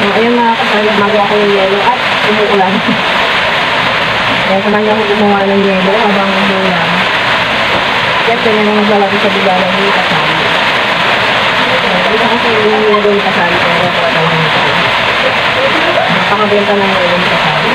ayun mga kasali, magawa ko yung yelo at umuulan. Kaya kumain ako gumawa ng yelo habang umuulan. Kaya na lang maglalagay sa bigalan yung kasali. Ito kasi yung yelo yung kasali ko. Napakabenta ng yelo yung kasali.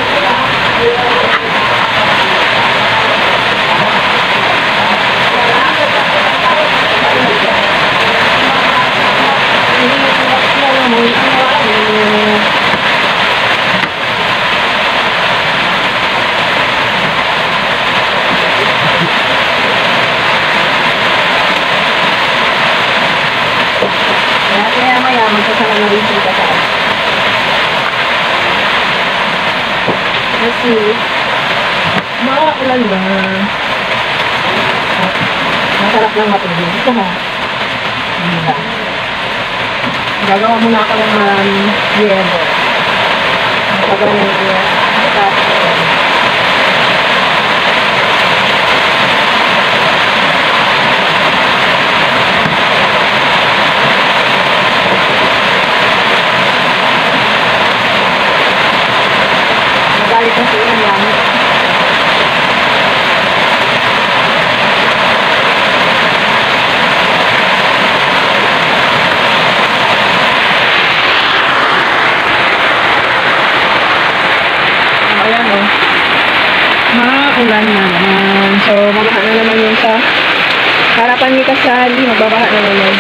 Kaya maya magsasama na rin siya sa kasi maulan ba? Masarap lang matulog ito ha. Gagawa muna ako ng yelo. Magagawa ng yelo. Magalit na siya yan. Maulan na naman. So, mabaha na naman yun sa harapan ni Kasali. Magbabaha na naman.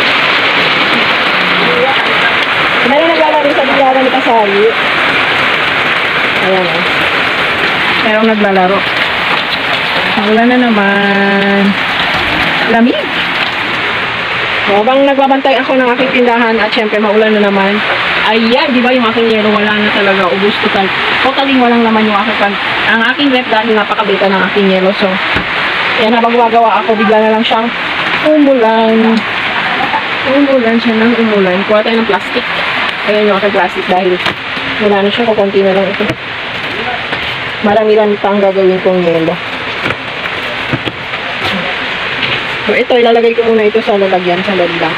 Kumali naglalaro sa bigaran ni Kasali. Ayan o. Merong naglalaro. Maulan na naman. Lamig. So, habang nagbabantay ako ng aking tindahan at syempre maulan na naman. Ayan, di ba yung aking yero wala na talaga, ubus total. Totally walang naman yung ang aking rep dahil napakabita ng aking yero. So, yan habang gumagawa ako, bigla na lang siyang umulan. Umulan siya ng umulan. Kuha tayo ng plastic. Ayan yung aking plastic dahil wala na siya, kukunti na lang ito. Marami-rami pa ang gagawin kong yelo. So, ito, ilalagay ko muna ito sa lalagyan, sa lalagyan.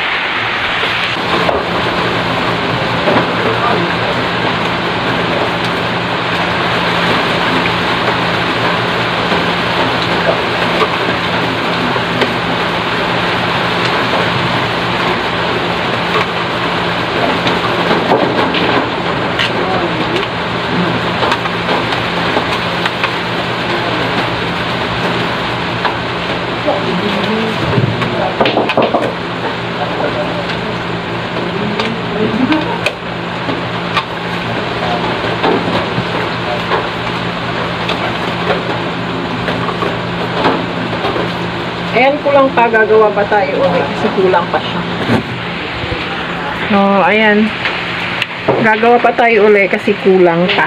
Ayan, kulang pa. Gagawa pa tayo ulit kasi kulang pa siya. So, ayan. Gagawa pa tayo ulit kasi kulang pa.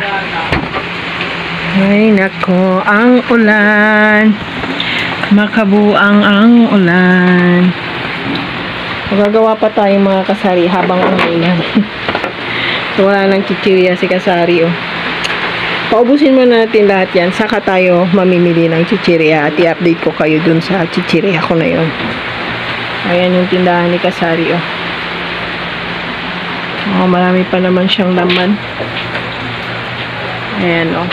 Ay, nako. Ang ulan. Makabuang ang ulan. So, gagawa pa tayo mga kasari habang umulan. So, wala nang chichirya si kasari, oh. Paubusin mo natin lahat yan. Saka tayo mamimili ng chichirya. At i-update ko kayo dun sa chichirya ko na yun. Ayan yung tindahan ni Kasari, oh. Oh, marami pa naman siyang laman. Ayan, oh.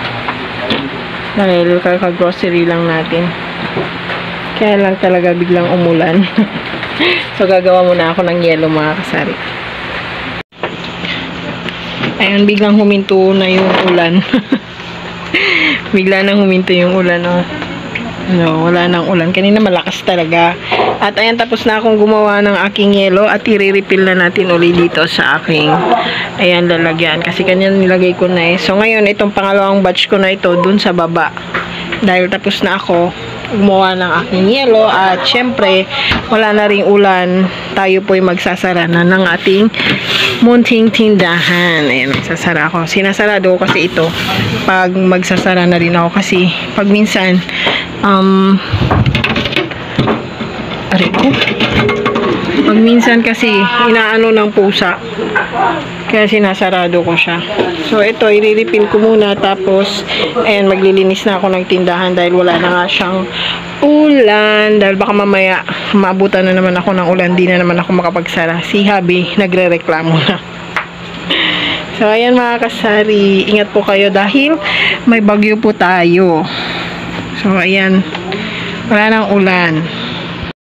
Dahil kaka-grocery lang natin. Kaya lang talaga biglang umulan. So, gagawa muna ako ng yelo mga kasari. Ayun, biglang huminto na yung ulan. Bigla nang huminto yung ulan, oh. No, wala nang ulan. Kanina malakas talaga. At ayan, tapos na akong gumawa ng aking yelo at i-refill na natin ulit dito sa aking ayan, lalagyan. Kasi kanina nilagay ko na eh. So, ngayon, itong pangalawang batch ko na ito dun sa baba. Dahil tapos na ako gumawa ng aking yelo at syempre wala na ring ulan, tayo po'y magsasara na ng ating munting tindahan. Ayan, magsasara ako. Sinasarado ko kasi ito pag magsasara na rin ako kasi pag minsan pag minsan kasi inaano ng pusa kaya sinasarado ko siya. So ito, i-refill ko muna tapos ayan, maglilinis na ako ng tindahan dahil wala na nga siyang ulan, dahil baka mamaya maabutan na naman ako ng ulan, di na naman ako makapagsara. Si Habi nagre-reklamo na. So, ayan mga kasari. Ingat po kayo dahil may bagyo po tayo. So, ayan. Wala nang ulan.